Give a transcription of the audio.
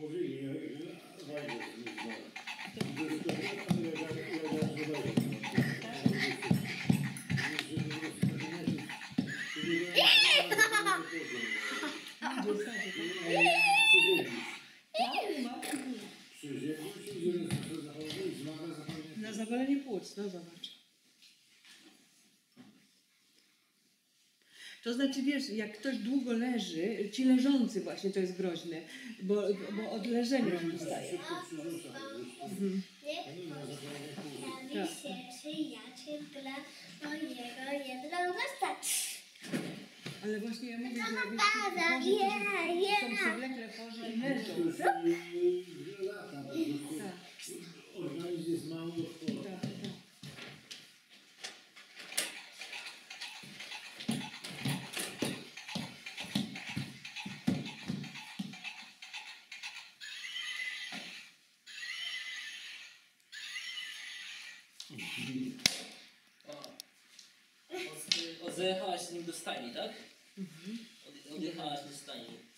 Mówili, wajdę na zapalenie płuc, no zobacz. To znaczy, wiesz, jak ktoś długo leży, ci leżący właśnie to jest groźne, bo od leżenia zostaje. Jawi się przyjaciel dla mojego jednorożca. Ale właśnie ja mówię, że wiesz, są przewlekle chorzy i leżą. Organizm jest mało odporny. Tak, tak. Odjechałaś z nim do stajni, tak? Odjechałaś do stajni.